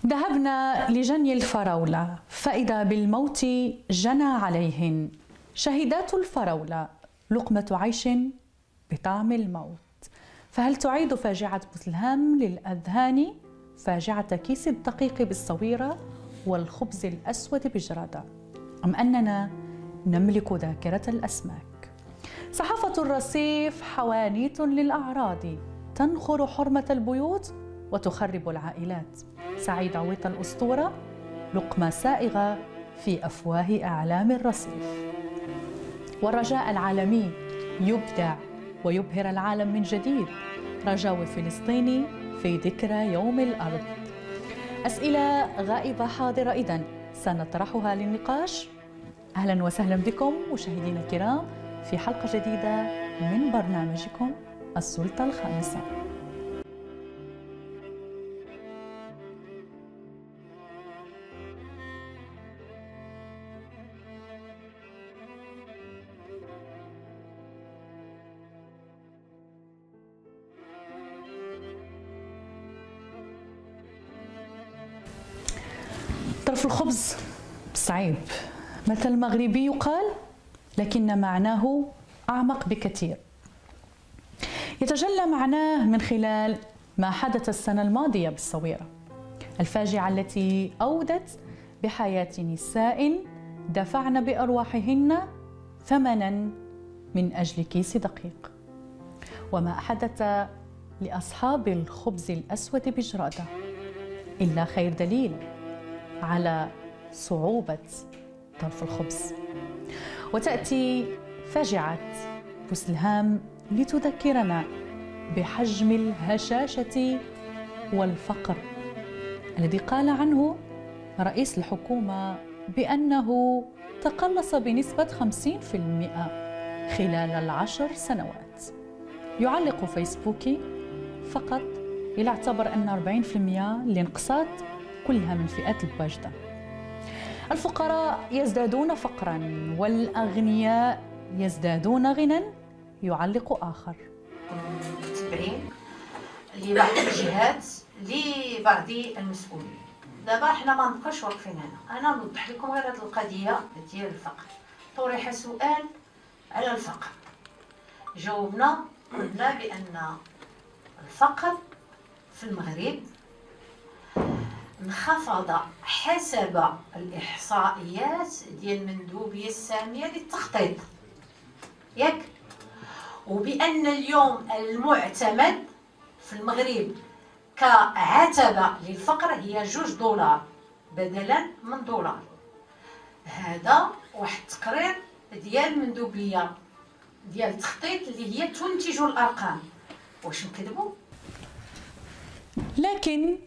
ذهبنا لجني الفراولة فإذا بالموت جنى عليهن. شهدات الفراولة لقمة عيش بطعم الموت. فهل تعيد فاجعة بوسلهام للأذهان فاجعة كيس الدقيق بالصويرة والخبز الأسود بجرادة، أم أننا نملك ذاكرة الأسماك؟ صحافة الرصيف حوانيت للأعراض تنخر حرمة البيوت وتخرب العائلات. سعيد عويط الأسطورة لقمة سائغة في أفواه أعلام الرصيف. والرجاء العالمي يبدع ويبهر العالم من جديد. رجاوي فلسطيني في ذكرى يوم الأرض. أسئلة غائبة حاضرة إذن سنطرحها للنقاش. أهلا وسهلا بكم مشاهدينا الكرام في حلقة جديدة من برنامجكم السلطة الخامسة. طرف الخبز صعيب، مثل مغربي يقال، لكن معناه أعمق بكثير. يتجلى معناه من خلال ما حدث السنة الماضية بالصويرة، الفاجعة التي أودت بحياة نساء دفعن بأرواحهن ثمنا من أجل كيس دقيق، وما حدث لأصحاب الخبز الأسود بجرادة إلا خير دليل على صعوبة طرف الخبز. وتأتي فاجعة بوسلهام لتذكرنا بحجم الهشاشة والفقر الذي قال عنه رئيس الحكومة بأنه تقلص بنسبة 50% خلال 10 سنوات. يعلق فيسبوكي فقط إلى اعتبر أن 40% الانقساط كلها من فئات الواجدة. الفقراء يزدادون فقرا والأغنياء يزدادون غنى. يعلق آخر: متبعين لبعض الجهات لبعض المسؤولين. دابا حنا ما نبقاش واقفين هنا، انا نوضح لكم غير هذه القضيه ديال الفقر. طرح سؤال على الفقر، جاوبنا قلنا بان الفقر في المغرب انخفض حسب الإحصائيات ديال المندوبية السامية للتخطيط، ياك؟ وبأن اليوم المعتمد في المغرب كعتبة للفقر هي $2 بدلا من $. هذا واحد التقرير ديال المندوبية ديال التخطيط اللي هي تنتج الأرقام. واش نكذبوا؟ لكن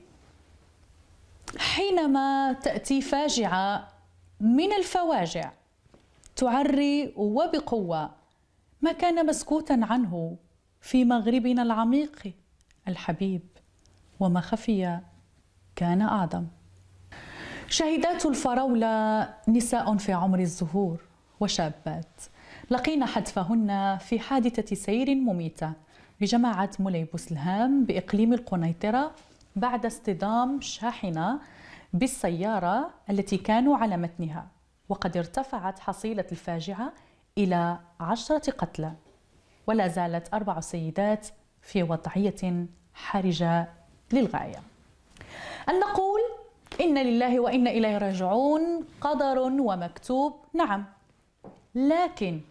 حينما تأتي فاجعة من الفواجع تعري وبقوة ما كان مسكوتا عنه في مغربنا العميق الحبيب، وما خفي كان أعظم. شهدات الفراولة نساء في عمر الزهور وشابات لقينا حتفهن في حادثة سير مميتة لجماعة مولاي بوسلهام بإقليم القنيطرة بعد اصطدام شاحنة بالسيارة التي كانوا على متنها، وقد ارتفعت حصيلة الفاجعة إلى 10 قتلى، ولا زالت 4 سيدات في وضعية حرجة للغاية. أن نقول إن لله وإنا إليه راجعون، قدر ومكتوب، نعم، لكن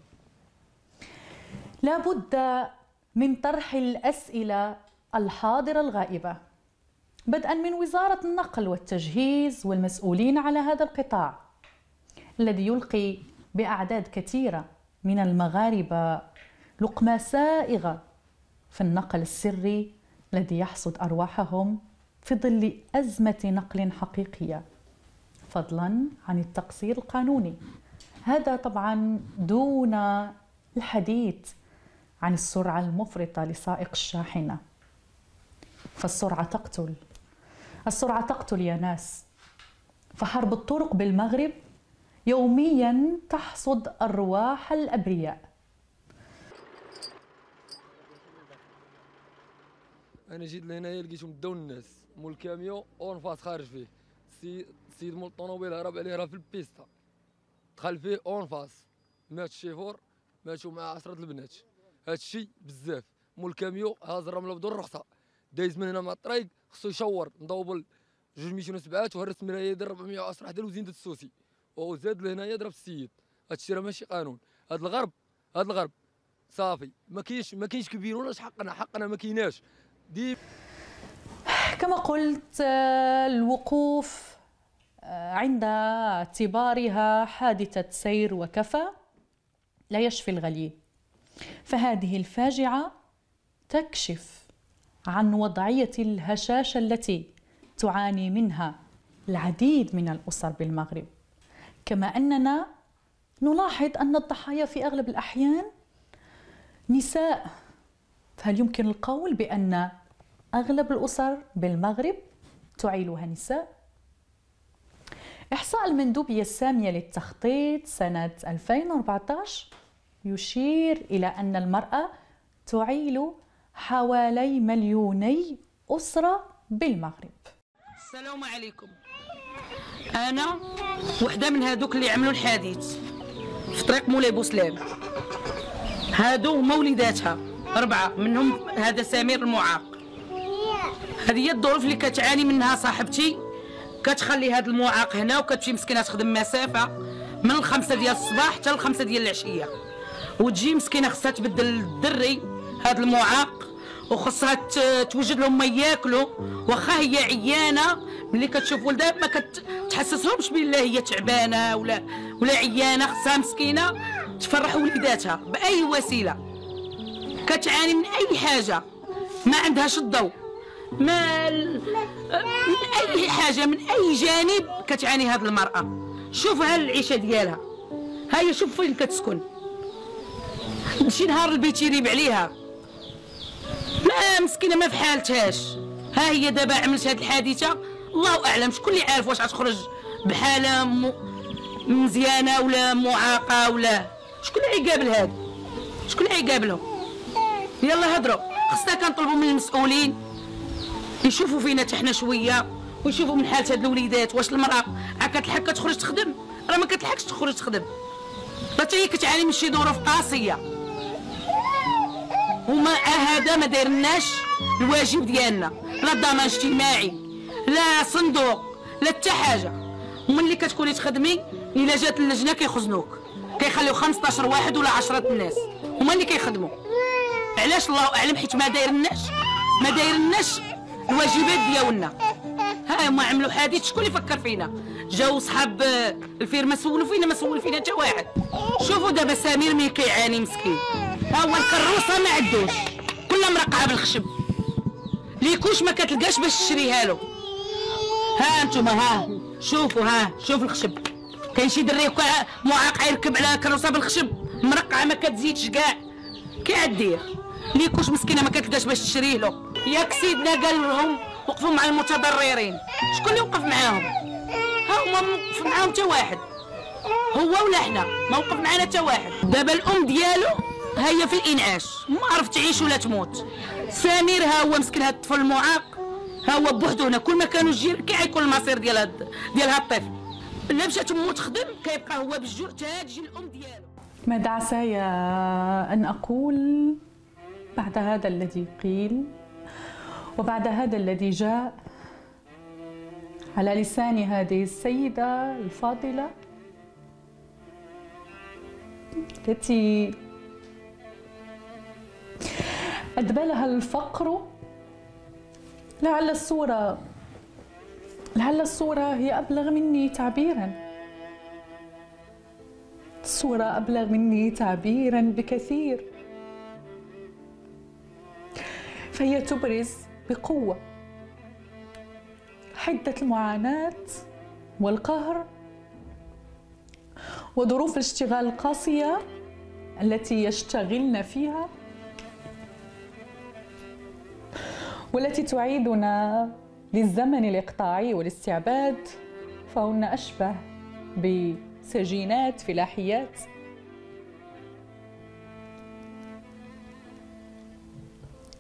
لا بد من طرح الأسئلة الحاضرة الغائبة، بدءا من وزارة النقل والتجهيز والمسؤولين على هذا القطاع الذي يلقي بأعداد كثيرة من المغاربة لقمة سائغة في النقل السري الذي يحصد أرواحهم في ظل أزمة نقل حقيقية، فضلا عن التقصير القانوني. هذا طبعا دون الحديث عن السرعة المفرطة لسائق الشاحنة، فالسرعة تقتل، السرعة تقتل يا ناس. فحرب الطرق بالمغرب يوميا تحصد أرواح الأبرياء. انا جيت لهنايا لقيتهم داو الناس مول الكاميو اونفاس خارج فيه، السيد مول الطوموبيل هرب عليه راه في البيستا، دخل فيه اون فاس، مات الشيفور، ماتوا مع 10 البنات. هادشي بزاف. مول الكاميو هاز الرمله بدون رخصه، دايز من هنا مع الطريق، خصو يشور نضوبل 207 وهرس مرايه يدير 410 حدا وزينة السوسي، وزاد لهنايا ضرب السيد. هادشي راه ماشي قانون. هاد الغرب صافي ما كاينش كبير ولا حقنا ما كايناش. كما قلت الوقوف عند اعتبارها حادثة سير وكفى لا يشفي الغليل، فهذه الفاجعة تكشف عن وضعية الهشاشة التي تعاني منها العديد من الأسر بالمغرب، كما أننا نلاحظ أن الضحايا في أغلب الأحيان نساء. فهل يمكن القول بأن أغلب الأسر بالمغرب تعيلها نساء؟ إحصاء المندوبية السامية للتخطيط سنة 2014 يشير إلى أن المرأة تعيل حوالي 2 مليون أسرة بالمغرب. السلام عليكم. أنا وحدة من هادوك اللي عملوا الحادث في طريق مولاي بوسلام. هادو هما وليداتها 4 منهم هذا سمير المعاق. هذه هي الظروف اللي كتعاني منها صاحبتي، كتخلي هذا المعاق هنا وكتمشي مسكينه تخدم مسافه من 5 ديال الصباح حتى 5 ديال العشيه، وتجي مسكينه خصها تبدل الدري هذا المعاق وخصها توجد لهم ما ياكلوا، واخا هي عيانه ملي كتشوف ولدها ما كتحسسهمش بالله هي تعبانه ولا عيانه، خصها مسكينه تفرح وليداتها باي وسيله. كتعاني من اي حاجه، ما عندهاش الضوء، ما من اي حاجه، من اي جانب كتعاني هذه المراه. شوف ها العيشه ديالها، ها هي شوف فين كتسكن، شي نهار البيت يريب عليها، ما مسكينه ما في حالتهاش. ها هي دابا عملت هذه الحادثه، الله اعلم شكون اللي عارف واش غتخرج بحاله مزيانه ولا معاقه، ولا شكون اللي يقابل هذا، شكون اللي يقابلهم. يلا هضروا، خصنا كنطلبوا من المسؤولين يشوفوا فينا حنا شويه ويشوفوا من حاله هاد الوليدات. واش المراه كتلحق كتخرج تخدم؟ راه ما كتلحقش تخرج تخدم، راه حتى هي كتعاني من شي ظروف قاسيه، وما هذا ما دايرناش الواجب ديالنا، لا ضمان اجتماعي لا صندوق لا حتى حاجه. وملي كتكوني تخدمي الا جات اللجنه كيخزنوك، كيخليو 15 واحد ولا 10 الناس هما اللي كيخدموا. علاش؟ الله اعلم، حيت ما دايرناش الواجبات ديالنا. ها هما عملوا حادث، شكون اللي فكر فينا؟ جاو صحاب الفيرما سولوا فينا، ما سول فينا حتى واحد. شوفوا دابا سمير ملي كيعاني مسكين، ها هو الكروسه ما عندوش، كلها مرقعه بالخشب، ليكوش ما كتلقاش باش تشريها له. ها انتم ها شوفوا، ها شوف الخشب، كاين شي دري معاق يركب على كروسه بالخشب مرقعه ما كتزيدش كاع، كي عدير ليكوش مسكينه ما كتلقاش باش تشريه له. ياك سيدنا قال لهم وقفوا مع المتضررين، شكون اللي وقف معاهم؟ ها هما ما وقف معاهم حتى واحد، هو ولا حنا ما وقف معنا حتى واحد. دابا الام ديالو هي في الانعاش، ما عرفت تعيش ولا تموت. سمير ها هو مسكين هاد الطفل المعاق، ها هو بوحدو هنا، كل ما كانوا الجيران كيعيقوا المصير ديال هاد الطفل. لا مشات امو تخدم كيبقى هو بالجوع حتى تجي الام ديالو. ماذا عساي أن أقول بعد هذا الذي قيل وبعد هذا الذي جاء على لسان هذه السيدة الفاضلة التي أدبلها الفقر. لعل الصورة هي أبلغ مني تعبيراً، الصورة أبلغ مني تعبيراً بكثير، فهي تبرز بقوة حدة المعاناة والقهر وظروف الاشتغال القاسية التي يشتغلن فيها، والتي تعيدنا للزمن الإقطاعي والاستعباد، فهن أشبه بسجينات فلاحيات.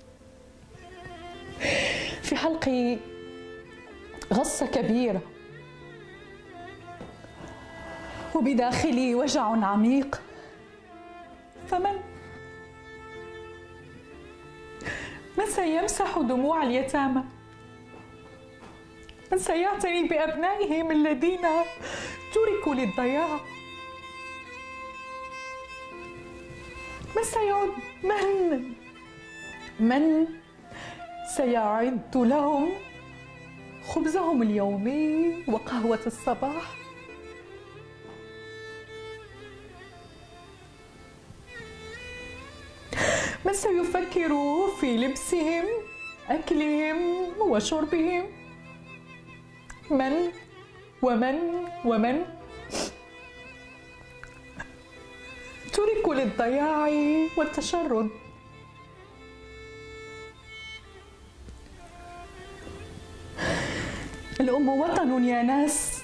في حلقي غصة كبيرة وبداخلي وجع عميق. فمن سيمسح دموع اليتامى؟ من سيعتني بأبنائهم الذين تركوا للضياع؟ من سيعود؟ من سيعد لهم خبزهم اليومي وقهوة الصباح؟ من سيفكر في لبسهم، أكلهم وشربهم؟ ومن تركوا للضياع والتشرد. الأم وطن يا ناس،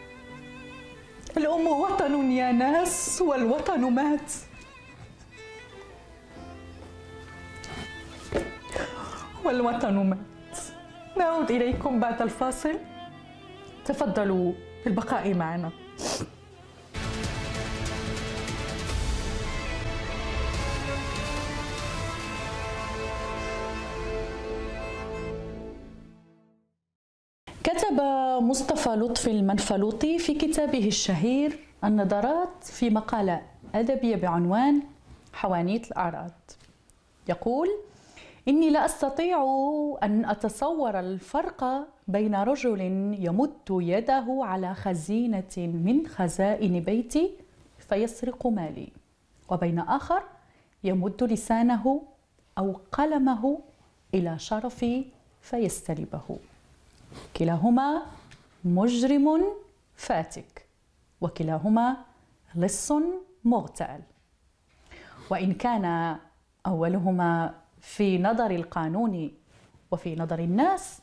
الأم وطن يا ناس، والوطن مات. والوطن مات. نعود إليكم بعد الفاصل، تفضلوا بالبقاء معنا. كتب مصطفى لطفي المنفلوطي في كتابه الشهير النظرات في مقالة أدبية بعنوان حوانيت الأعراض، يقول: إني لا أستطيع أن أتصور الفرق بين رجل يمد يده على خزينة من خزائن بيتي فيسرق مالي، وبين آخر يمد لسانه أو قلمه إلى شرفي فيستلبه. كلاهما مجرم فاتك، وكلاهما لص مغتال. وإن كان أولهما في نظر القانون وفي نظر الناس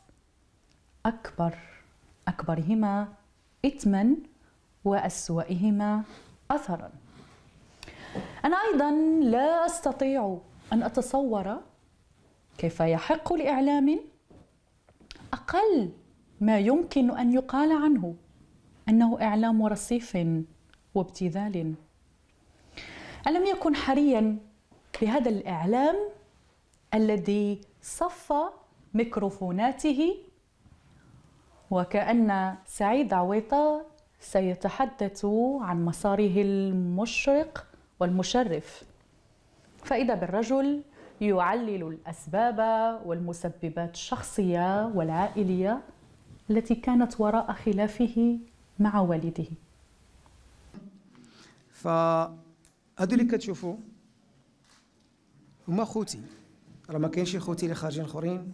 أكبرهما إثما وأسوأهما أثرا. أنا أيضا لا أستطيع أن أتصور كيف يحق لإعلام أقل ما يمكن أن يقال عنه أنه إعلام رصيف وابتذال. ألم يكن حريا بهذا الإعلام الذي صفى ميكروفوناته وكأن سعيد عويطة سيتحدث عن مساره المشرق والمشرف، فإذا بالرجل يعلل الأسباب والمسببات الشخصية والعائلية التي كانت وراء خلافه مع والده. فهادو اللي كتشوفوا هما خوتي، راه ما كاينش خوتي اللي خارجين اخرين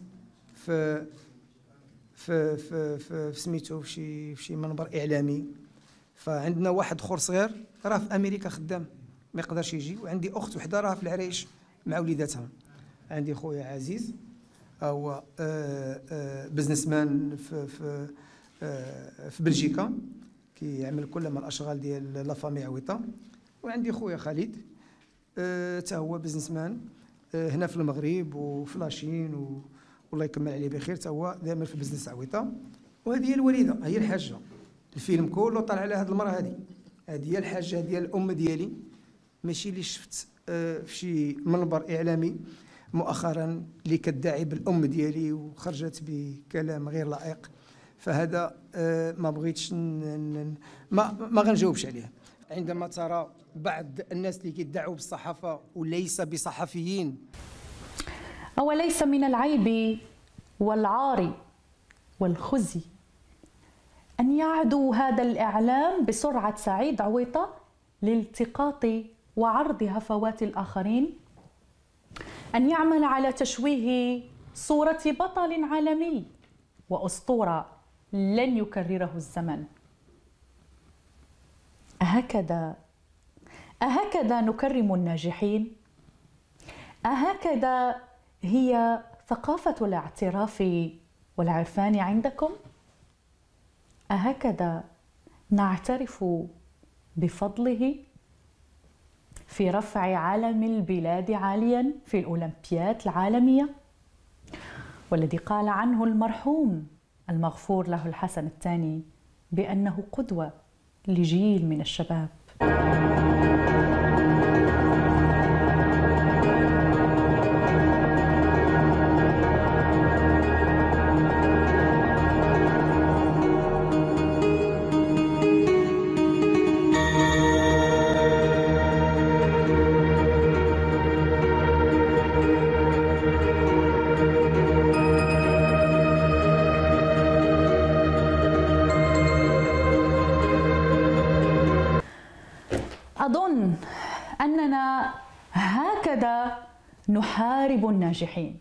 في سميتو في شي منبر اعلامي. فعندنا واحد اخر صغير راه في امريكا خدام ما يقدرش يجي، وعندي اخت وحده راه في العريش مع وليداتها. عندي خويا عزيز هو بزنس مان في بلجيكا كيعمل كل ما الاشغال ديال لا فامي عويطه. وعندي خويا خالد حتى هو بزنس مان هنا في المغرب وفي لاشين والله يكمل عليه بخير، حتى هو دائما في بزنس عويطه. وهذه هي الوالده، هي الحاجه. الفيلم كله طالع على هذه المراه، هذه هي الحاجه ديال الام ديالي، ماشي اللي شفت في شي منبر اعلامي مؤخرا اللي كدعي بالام ديالي وخرجت بكلام غير لائق. فهذا ما بغيتش ما غنجاوبش عليه. عندما ترى بعض الناس اللي كيدعوا بالصحافه وليس بصحفيين، أوليس من العيب والعار والخزي أن يعدو هذا الإعلام بسرعة سعيد عويطة لالتقاط وعرض هفوات الآخرين؟ أن يعمل على تشويه صورة بطل عالمي وأسطورة لن يكرره الزمن؟ أهكذا نكرم الناجحين؟ أهكذا هي ثقافة الاعتراف والعرفان عندكم؟ أهكذا نعترف بفضله في رفع علم البلاد عاليا في الأولمبياد العالمية، والذي قال عنه المرحوم المغفور له الحسن الثاني بأنه قدوة لجيل من الشباب. أظن أننا هكذا نحارب الناجحين.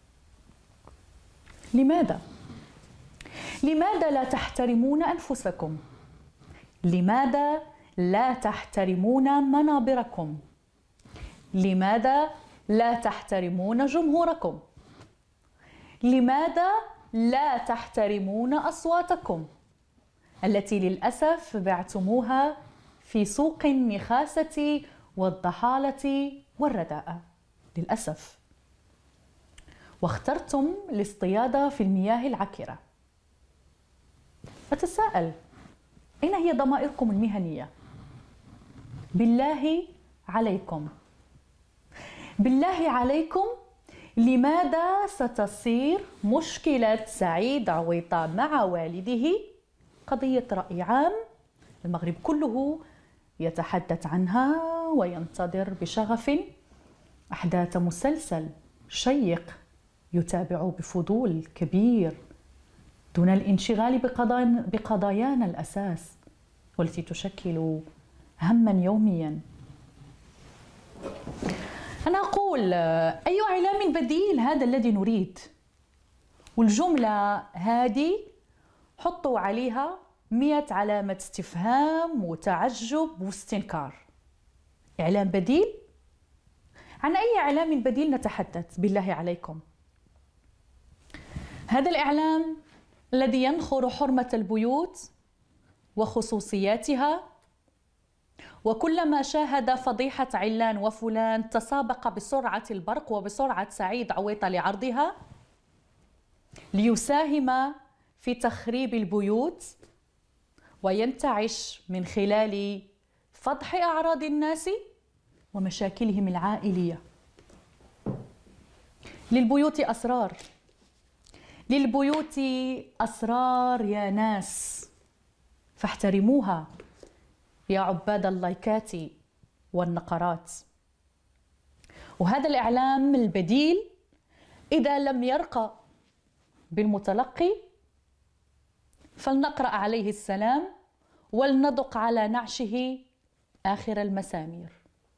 لماذا؟ لماذا لا تحترمون أنفسكم؟ لماذا لا تحترمون منابركم؟ لماذا لا تحترمون جمهوركم؟ لماذا لا تحترمون أصواتكم التي للأسف بعتموها في سوق النخاسة والضحالة والرداءة للأسف، واخترتم الاصطياد في المياه العكرة. أتساءل، أين هي ضمائركم المهنية؟ بالله عليكم، بالله عليكم، لماذا ستصير مشكلة سعيد عويطة مع والده قضية رأي عام المغرب كله يتحدث عنها وينتظر بشغف أحداث مسلسل شيق يتابع بفضول كبير دون الانشغال بقضايانا الأساس والتي تشكل هما يوميا؟ أنا أقول أي إعلام بديل هذا الذي نريد؟ والجملة هذه حطوا عليها 100 علامة استفهام وتعجب واستنكار. إعلام بديل؟ عن أي إعلام بديل نتحدث بالله عليكم؟ هذا الإعلام الذي ينخر حرمة البيوت وخصوصياتها، وكلما شاهد فضيحة علان وفلان تسابق بسرعة البرق وبسرعة سعيد عويطة لعرضها ليساهم في تخريب البيوت وينتعش من خلال فضح أعراض الناس ومشاكلهم العائلية. للبيوت أسرار، للبيوت أسرار يا ناس، فاحترموها يا عباد اللايكات والنقرات. وهذا الإعلام البديل إذا لم يرقى بالمتلقي فلنقرأ عليه السلام ولندق على نعشه آخر المسامير.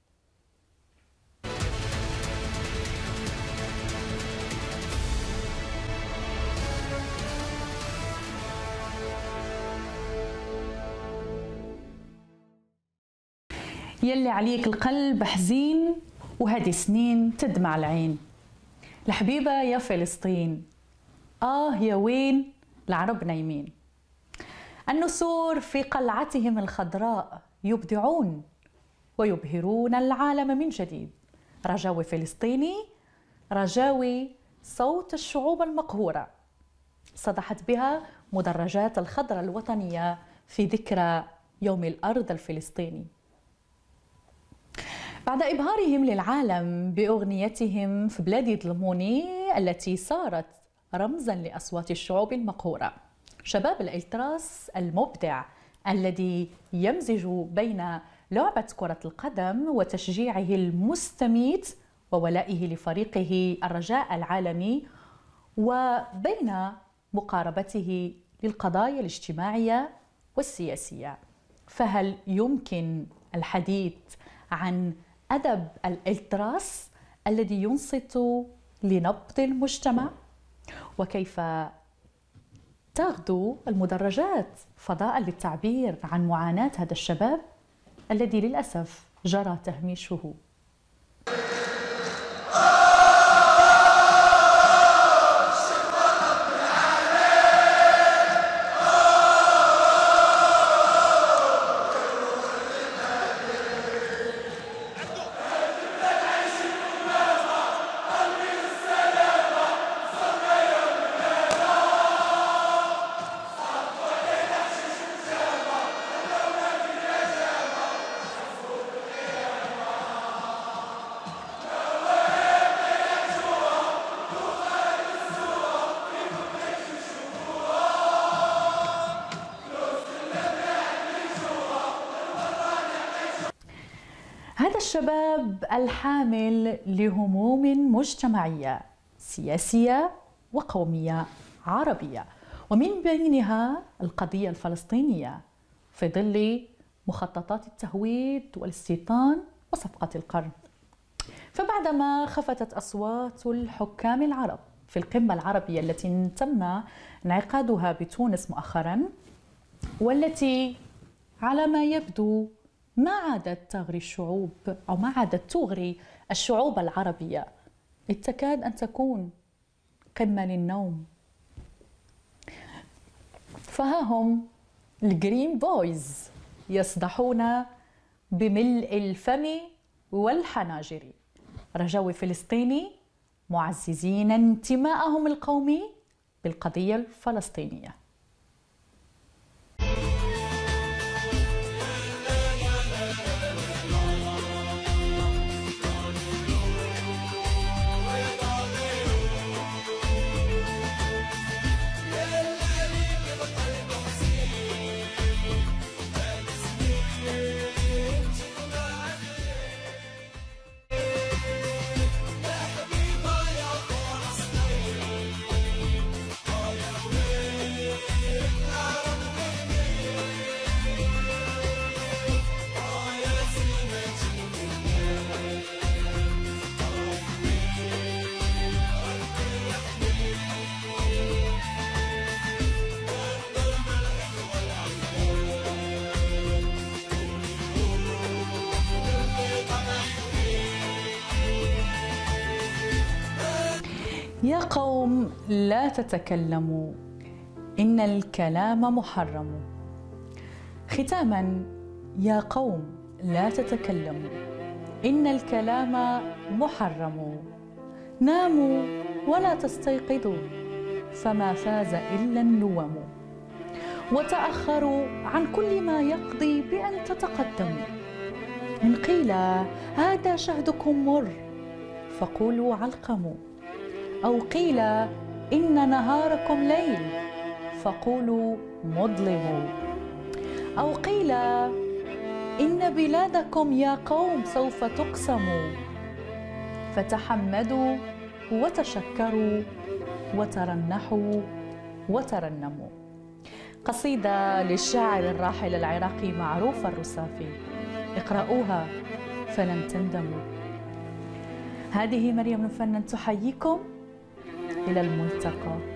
يلي عليك القلب حزين وهذه سنين تدمع العين. الحبيبة يا فلسطين، يا وين العرب نايمين. النسور في قلعتهم الخضراء يبدعون ويبهرون العالم من جديد. رجاوي فلسطيني، رجاوي صوت الشعوب المقهورة، صدحت بها مدرجات الخضراء الوطنية في ذكرى يوم الأرض الفلسطيني. بعد إبهارهم للعالم بأغنيتهم في بلادي يظلموني التي صارت رمزاً لأصوات الشعوب المقهورة، شباب الإلتراس المبدع الذي يمزج بين لعبة كرة القدم وتشجيعه المستميت وولائه لفريقه الرجاء العالمي، وبين مقاربته للقضايا الاجتماعية والسياسية. فهل يمكن الحديث عن أدب الإلتراس الذي ينصت لنبض المجتمع؟ وكيف تغدو المدرجات فضاء للتعبير عن معاناة هذا الشباب الذي للأسف جرى تهميشه؟ الشباب الحامل لهموم مجتمعية سياسية وقومية عربية، ومن بينها القضية الفلسطينية في ظل مخططات التهويد والاستيطان وصفقة القرن. فبعدما خفتت أصوات الحكام العرب في القمة العربية التي تم انعقادها بتونس مؤخرا، والتي على ما يبدو ما عادت تغري الشعوب أو ما عادت تغري الشعوب العربية، إذ تكاد أن تكون قمة للنوم. فها هم الجرين بويز يصدحون بملء الفم والحناجر، رجوي فلسطيني معززين انتمائهم القومي بالقضية الفلسطينية. يا قوم لا تتكلموا، إن الكلام محرم. ختاما، يا قوم لا تتكلموا، إن الكلام محرم. ناموا ولا تستيقظوا، فما فاز إلا النوم. وتأخروا عن كل ما يقضي بأن تتقدموا. إن قيل هذا شهدكم مر، فقولوا علقموا. أو قيل إن نهاركم ليل، فقولوا مظلم. أو قيل إن بلادكم يا قوم سوف تقسم، فتحمدوا وتشكروا وترنحوا وترنموا. قصيدة للشاعر الراحل العراقي معروف الرصافي، اقرأوها فلن تندموا. هذه مريم الفنان تحييكم، إلى الملتقى.